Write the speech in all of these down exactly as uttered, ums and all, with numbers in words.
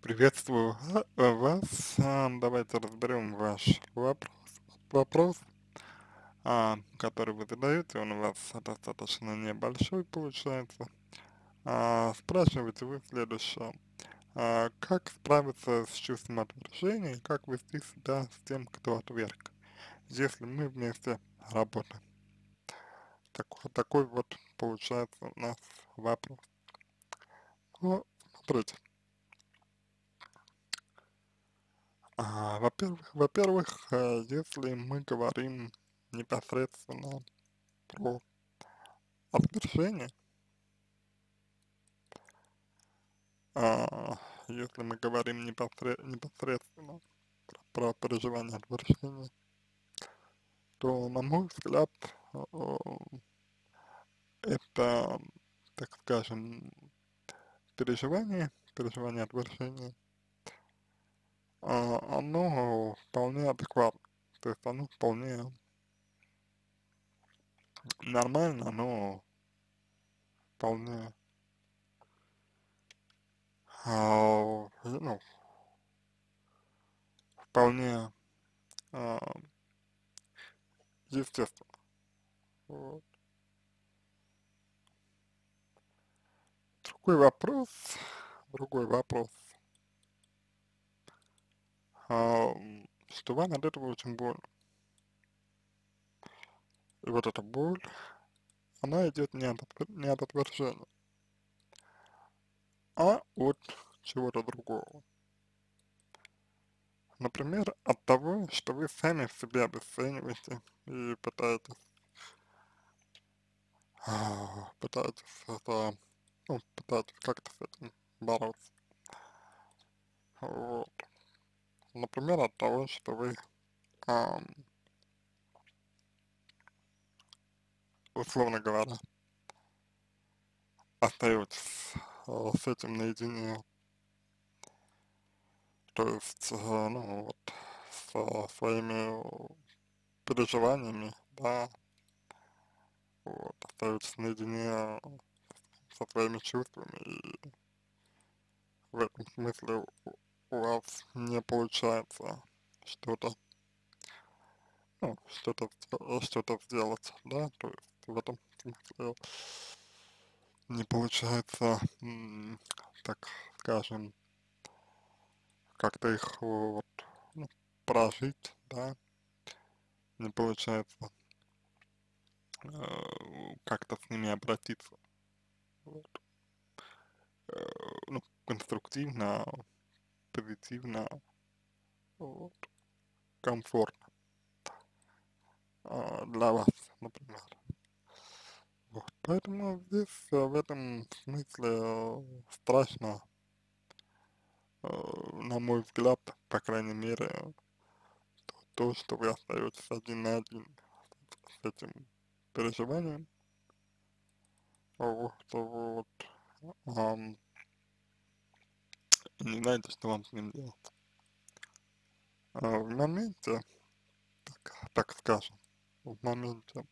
Приветствую ва- вас. А, Давайте разберем ваш вопрос, вопрос, а, который вы задаете. Он у вас достаточно небольшой получается. А, Спрашиваете вы следующее. А, Как справиться с чувством отвержения и как вести себя с тем, кто отверг, если мы вместе работаем? Так, вот такой вот получается у нас вопрос. Ну, смотрите. А, во-первых, во-первых, э, если мы говорим непосредственно про отвержение, а, если мы говорим непосре- непосредственно про, про переживание отвержения, то, на мой взгляд, э, это, так скажем, переживание, переживание отвержения, а, оно вполне адекватно, то есть оно вполне нормально, оно вполне, а, ну, вполне а, естественно. Вот. Другой вопрос, другой вопрос, а, что вам от этого очень больно. И вот эта боль, она идет не от, отвер- не от отвержения, а от чего-то другого. Например, от того, что вы сами себя обесцениваете и пытаетесь, а, пытаетесь это, ну, пытаетесь как-то с этим бороться. Вот. Например, от того, что вы, ам, условно говоря, остаетесь э, с этим наедине, то есть, э, ну, вот, со своими переживаниями, да, вот, остаетесь наедине со своими чувствами, и в этом смысле у, у вас не получается что-то, ну, что-то, что-то сделать, да, то есть в этом смысле не получается, м, так скажем, как-то их вот, ну, прожить, да, не получается э, как-то с ними обратиться, вот, э, ну, конструктивно, позитивно, вот, комфортно а, для вас, например. Вот, поэтому здесь э, в этом смысле э, страшно, э, на мой взгляд, по крайней мере, то, что вы остаетесь один на один с этим переживанием, вот, вот, ам, не знаете, что вам с ним делать. А в моменте, так, так скажем, в моменте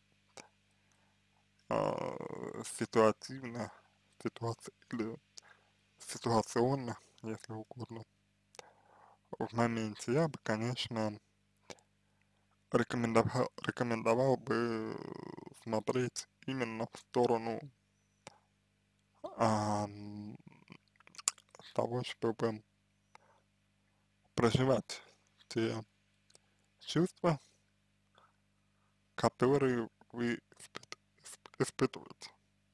а, ситуативно, ситуация или ситуационно, если угодно, в моменте я бы, конечно, рекомендовал, рекомендовал бы смотреть именно в сторону а, м, того, чтобы проживать те чувства, которые вы испыт- исп- испытываете.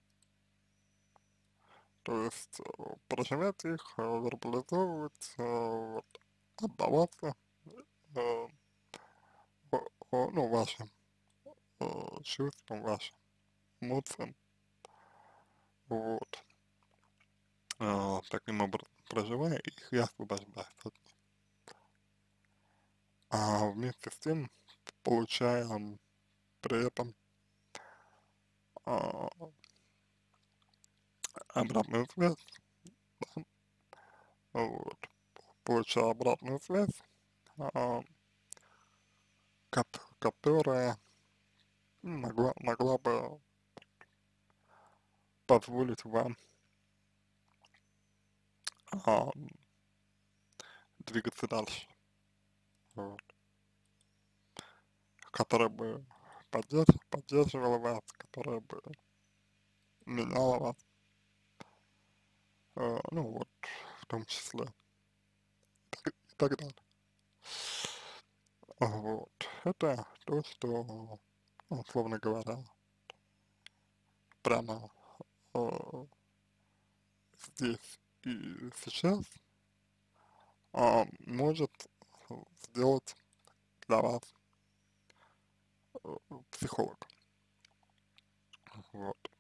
То есть э, проживать их, э, вербализовывать, э, вот, отдаваться, э, о- о, ну, вашим э, чувствам, вашим эмоциям, вот, э, таким образом проживая их и освобождаясь от них. А вместе с тем получаем при этом а, обратную связь, вот, получая обратную связь, а, кот- которая могла, могла бы позволить вам а, двигаться дальше, вот, которая бы поддерж, поддерживала вас, которая бы меняла вас, э, ну вот, в том числе, и так далее. Вот, это то, что, ну, условно говоря, прямо э, здесь и сейчас а, может сделать для вас э, психолог. Вот.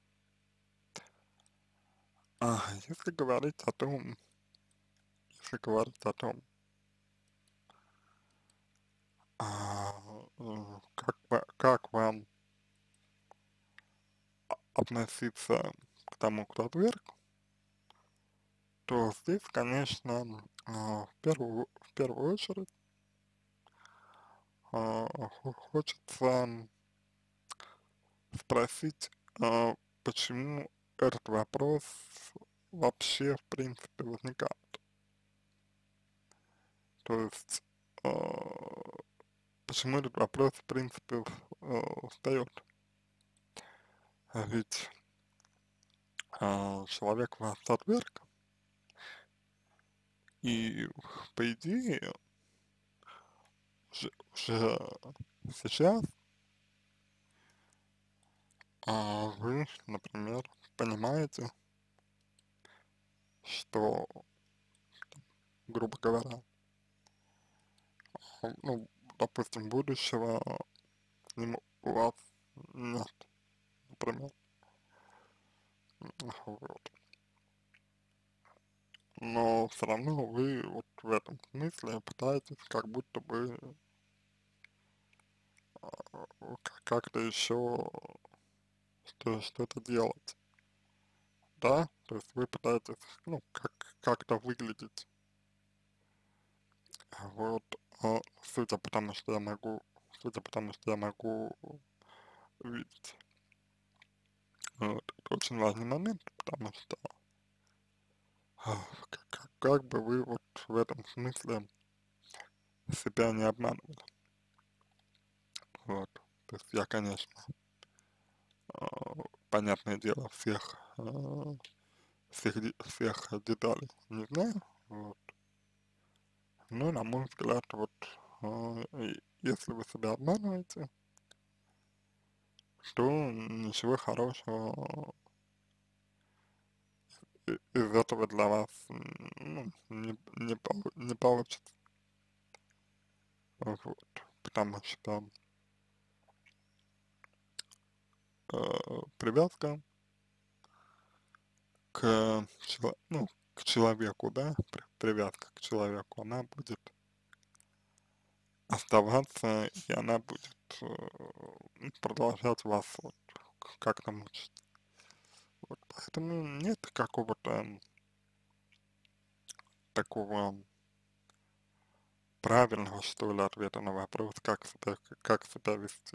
А если говорить о том, если говорить о том, а, э, как, ва- как вам относиться к тому, кто отверг, то здесь, конечно, а, в первую, в первую очередь а, хо- хочется спросить, а, почему этот вопрос вообще, в принципе, возникает. То есть, а, почему этот вопрос, в принципе, э, встает? А ведь а, человек вас отверг, и, по идее, уже, уже сейчас а, вы, например, понимаете, что, грубо говоря, а, ну, допустим, будущего с ним у вас нет, например. Вот. Но все равно вы вот в этом смысле пытаетесь как будто бы а, к- как-то еще что, что-то делать, да? То есть вы пытаетесь, ну, как, как-то выглядеть. Вот, а, судя по тому, что я могу, судя по тому, что я могу видеть. Вот, это очень важный момент, потому что а, как, как как бы вы вот в этом смысле себя не обманывали. Вот. То есть я, конечно, а, понятное дело, всех, а, всех, де- всех деталей не знаю, вот. Но, на мой взгляд, вот, а, и если вы себя обманываете, то ничего хорошего и- из этого для вас, м, ну, не, не, полу- не получится. Вот. Потому что э, привязка к, чело- ну, к человеку, да, при- привязка к человеку, она будет оставаться, и она будет э, м, продолжать вас вот к- как-то мучить. Вот, поэтому нет какого-то м, такого правильного, что ли, ответа на вопрос, как себя, как себя вести.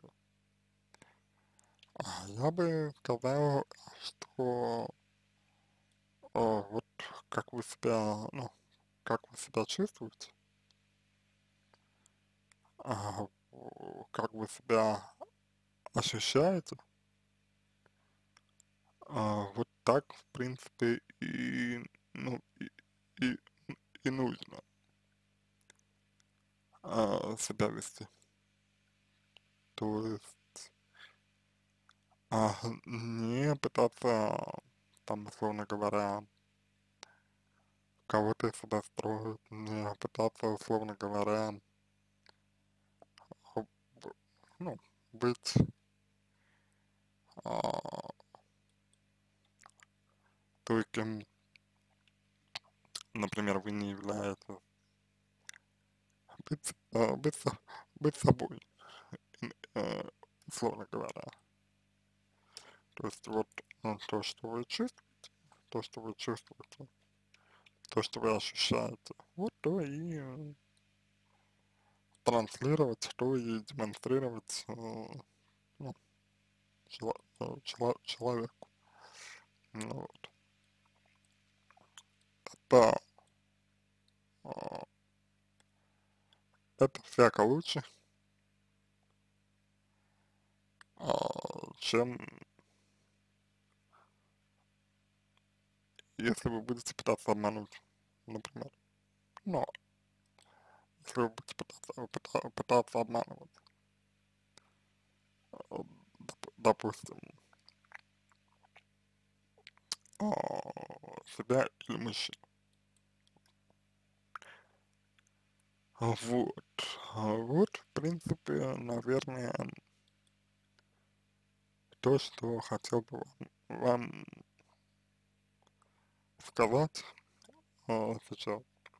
А я бы сказал, что э, вот как вы себя, ну, как вы себя чувствуете, а, о, как вы себя ощущаете, а, вот так, в принципе, и, ну, и, и, и нужно а, себя вести. То есть а, не пытаться, там, условно говоря, кого-то из себя строить, не пытаться, условно говоря, а, б- ну, быть а, той, кем, например, вы не являетесь, быть, а, быть, со- быть собой, ин- э, условно говоря. То есть вот ну, то, что вы чувствуете, то, что вы чувствуете, то, что вы ощущаете, вот то и э, транслировать, то и демонстрировать э, ну, чело- э, чело- человеку. Ну, вот. Это, а, это всяко лучше, а, чем если вы будете пытаться обмануть, например. Но если вы будете пытаться, пыта- пытаться обманывать, э, доп- допустим, а, себя или мужчину. Вот. А Вот, в принципе, наверное, то, что хотел бы вам, вам сказать а, сейчас.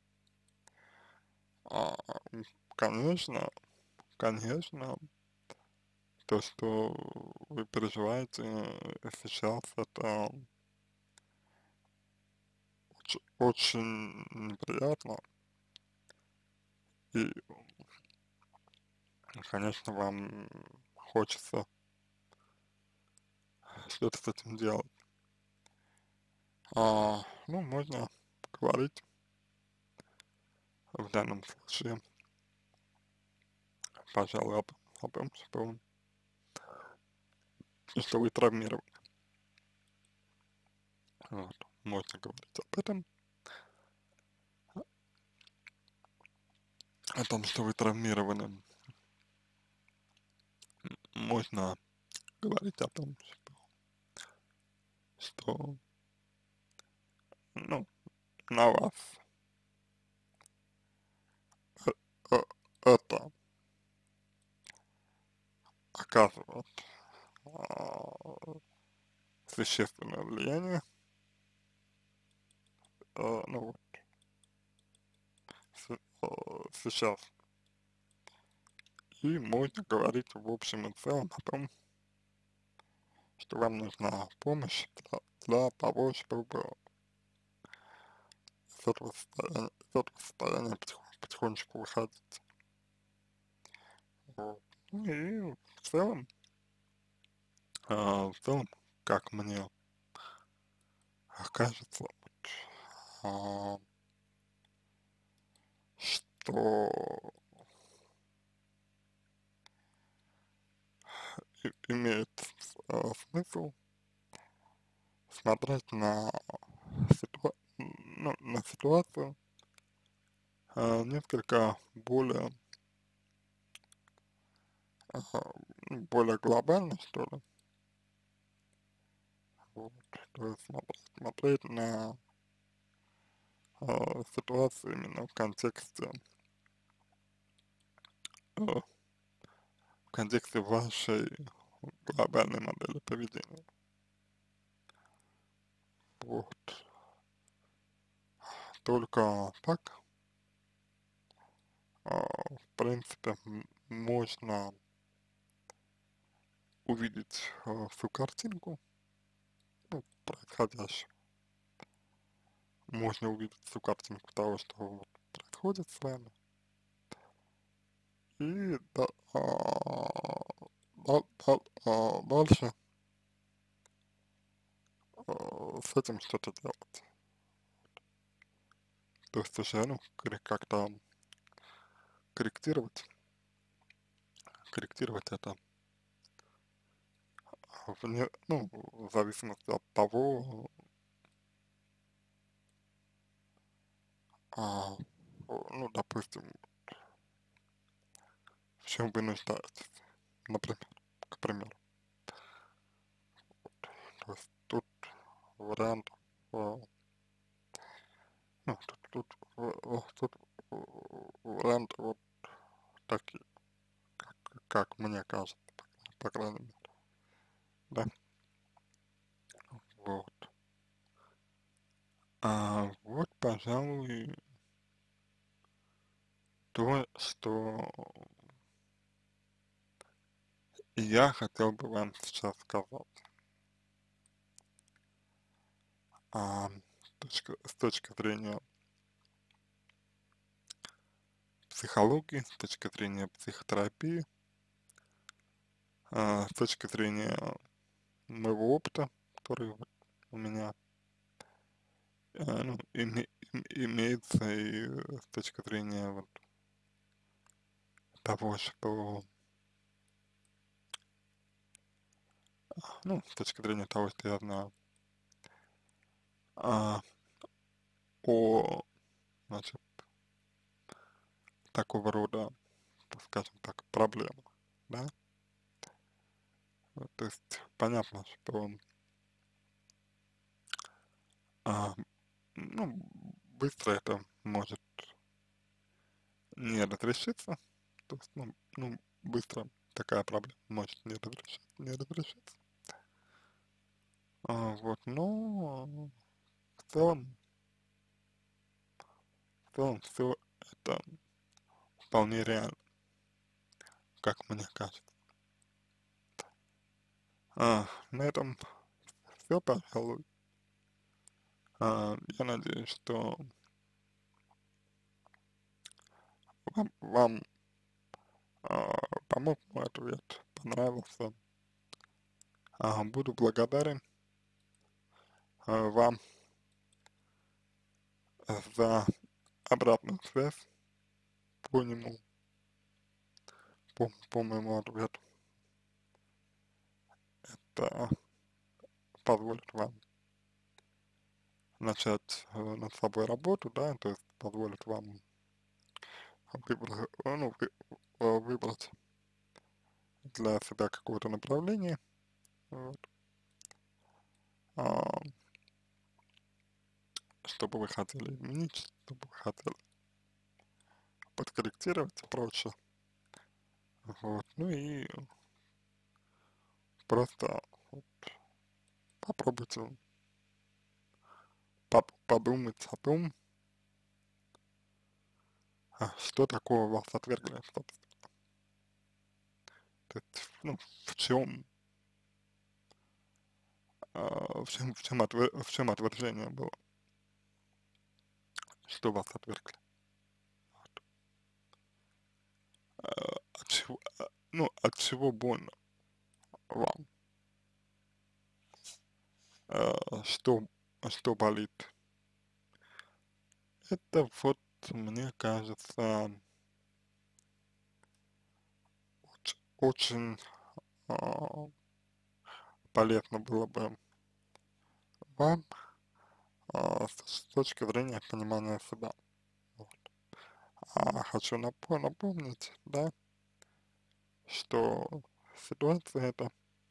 А, м, конечно, конечно, то, что вы переживаете э, сейчас, это оч- очень неприятно. И, конечно, вам хочется что-то с этим делать. А, ну, можно говорить в данном случае, пожалуй, об, о том, что, что вы травмированы. Вот. Можно говорить об этом, о том, что вы травмированы. Можно говорить о том, что, что ну, на вас э, э, это оказывает а, существенное влияние, э, ну вот, с- э, сейчас. И можно говорить в общем и целом о том, что вам нужна помощь для, для того, чтобы из этого состояния, из этого состояния потихонечку, потихонечку выходить. Вот. Ну и в целом, а, в целом, как мне кажется, вот, а, что и- имеет э, смысл смотреть на, ситуа ну, на ситуацию э, несколько более, э, ну, более глобально, что ли. Вот. То есть смотреть, смотреть на э, ситуацию именно в контексте, э, в контексте вашей глобальной модели поведения. Вот. Только так, э, в принципе, м- можно увидеть э, всю картинку, ну, происходящего. Можно увидеть всю картинку того, что вот происходит с вами. И да, а, да- да- а, дальше а, с этим что-то делать. То есть уже, ну, кор- как-то корректировать, корректировать это вне, ну, в зависимости от того, а, о, ну, допустим, в чем вы нуждаетесь, например, к примеру. То есть тут вариант, а, ну, тут, тут, в- в- тут э, варианты вот такие, как, как мне кажется, по, по крайней мере, да, вот. А вот, пожалуй, то, что я хотел бы вам сейчас сказать. А, с точки, с точки зрения психологии, с точки зрения психотерапии, а, с точки зрения моего опыта, который вот у меня а, ну, име- им- имеется, и э, с точки зрения вот того, что, ну, с точки зрения того, что я знаю, а, о, значит, такого рода, так скажем так, проблемах, да. Вот, то есть понятно, что, а, ну, быстро это может не разрешиться, то есть, ну, ну, быстро такая проблема может не разрешиться, не разрешиться. А, вот, но в целом, в целом все это вполне реально, как мне кажется. А, на этом все, пожалуй. А, я надеюсь, что вам, вам а, помог мой ответ, понравился. А, буду благодарен а, вам за обратную связь по нему, по, по моему ответу. Это позволит вам начать э, над собой работу, да, то есть позволит вам выбрать, ну, вы- э, выбрать для себя какое-то направление, вот, а, что бы вы хотели изменить, что бы вы хотели подкорректировать и прочее. Вот, ну и просто вот попробуйте под- подумать о том, а, что такого вас отвергли, собственно. То есть, ну, в чем, в чем, в чем, отвер- в чем отвержение было, что вас отвергли. Вот. А, от чего, а, ну, от чего больно вам, а, что, что болит. Это вот, мне кажется, оч- очень а, полезно было бы вам а, с, с точки зрения понимания себя. Вот. А хочу напо- напомнить, да, что ситуация эта,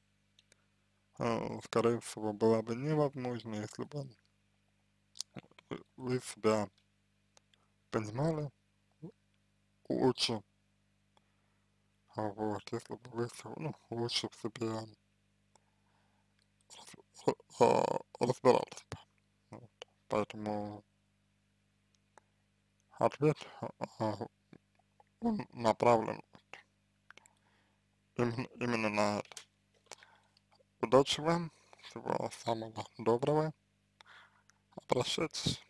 а, скорее всего, была бы невозможна, если бы вы вы себя понимали лучше, а вот, если бы вы, с- ну, лучше в себе р- а, разбирались бы. Вот. Поэтому ответ, а, он направлен именно, именно на это. Удачи вам, всего самого доброго, обращайтесь.